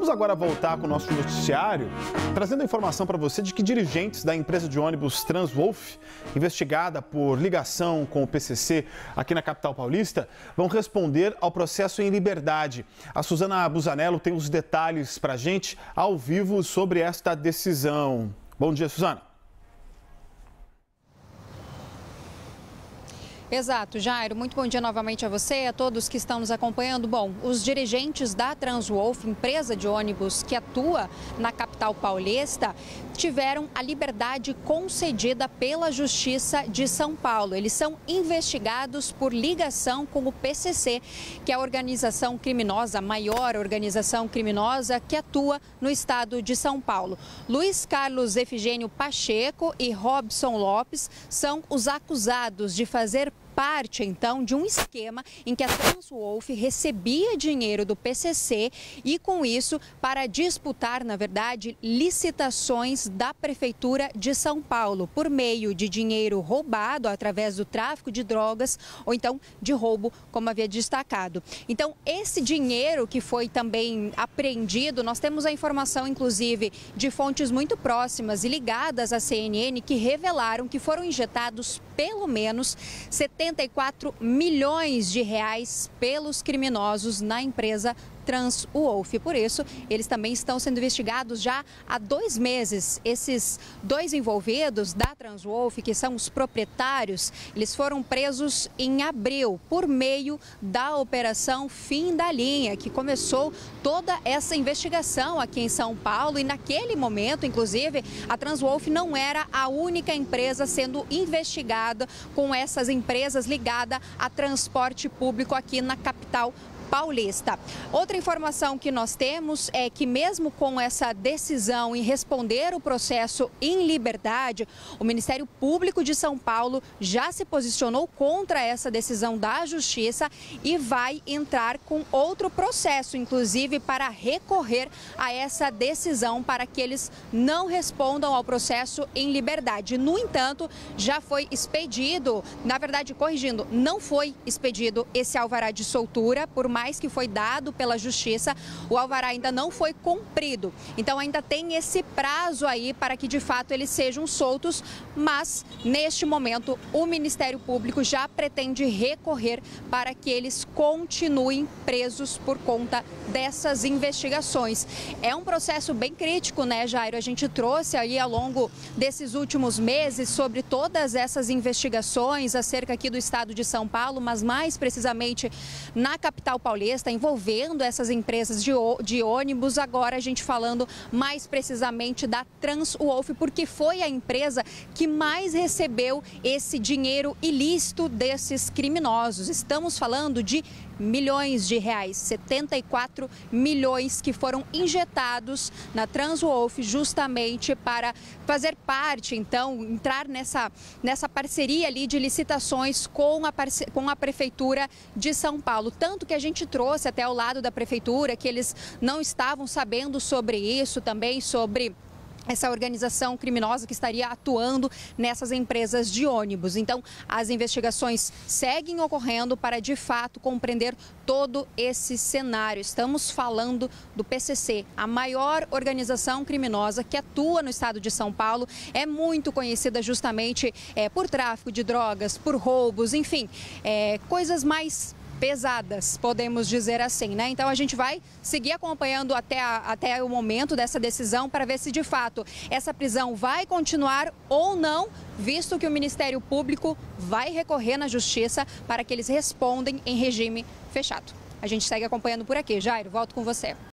Vamos agora voltar com o nosso noticiário, trazendo a informação para você de que dirigentes da empresa de ônibus Transwolf, investigada por ligação com o PCC aqui na capital paulista, vão responder ao processo em liberdade. A Suzana Busanello tem os detalhes para a gente ao vivo sobre esta decisão. Bom dia, Suzana. Exato, Jairo. Muito bom dia novamente a você e a todos que estão nos acompanhando. Bom, os dirigentes da Transwolf, empresa de ônibus que atua na capital paulista, tiveram a liberdade concedida pela Justiça de São Paulo. Eles são investigados por ligação com o PCC, que é a organização criminosa, a maior organização criminosa que atua no estado de São Paulo. Luiz Carlos Efigênio Pacheco e Robson Lopes são os acusados de fazer parte, então, de um esquema em que a Transwolf recebia dinheiro do PCC e, com isso, para disputar, na verdade, licitações da Prefeitura de São Paulo, por meio de dinheiro roubado através do tráfico de drogas ou, então, de roubo, como havia destacado. Então, esse dinheiro que foi também apreendido, nós temos a informação, inclusive, de fontes muito próximas e ligadas à CNN que revelaram que foram injetados pelo menos 74 milhões de reais pelos criminosos na empresa Transwolf. Por isso, eles também estão sendo investigados já há 2 meses. Esses 2 envolvidos da Transwolf, que são os proprietários, eles foram presos em abril por meio da Operação Fim da Linha, que começou toda essa investigação aqui em São Paulo. E naquele momento, inclusive, a Transwolf não era a única empresa sendo investigada com essas empresas ligadas a transporte público aqui na capital paulista. Outra informação que nós temos é que, mesmo com essa decisão em responder o processo em liberdade, o Ministério Público de São Paulo já se posicionou contra essa decisão da Justiça e vai entrar com outro processo, inclusive para recorrer a essa decisão para que eles não respondam ao processo em liberdade. No entanto, já foi expedido, na verdade, corrigindo, não foi expedido esse alvará de soltura, por mais que foi dado pela Justiça, o alvará ainda não foi cumprido. Então ainda tem esse prazo aí para que de fato eles sejam soltos, mas neste momento o Ministério Público já pretende recorrer para que eles continuem presos por conta dessas investigações. É um processo bem crítico, né, Jairo? A gente trouxe aí ao longo desses últimos meses sobre todas essas investigações acerca aqui do estado de São Paulo, mas mais precisamente na capital paulista, envolvendo essas empresas de ônibus. Agora a gente falando mais precisamente da Transwolf, porque foi a empresa que mais recebeu esse dinheiro ilícito desses criminosos. Estamos falando de milhões de reais, 74 milhões que foram injetados na Transwolf justamente para fazer parte, então, entrar nessa parceria ali de licitações com a Prefeitura de São Paulo. Tanto que a gente trouxe até ao lado da Prefeitura que eles não estavam sabendo sobre isso, também sobre essa organização criminosa que estaria atuando nessas empresas de ônibus. Então, as investigações seguem ocorrendo para, de fato, compreender todo esse cenário. Estamos falando do PCC, a maior organização criminosa que atua no estado de São Paulo. É muito conhecida justamente por tráfico de drogas, por roubos, enfim, coisas mais pesadas, podemos dizer assim, né? Então a gente vai seguir acompanhando até o momento dessa decisão para ver se de fato essa prisão vai continuar ou não, visto que o Ministério Público vai recorrer na Justiça para que eles respondam em regime fechado. A gente segue acompanhando por aqui. Jairo, volto com você.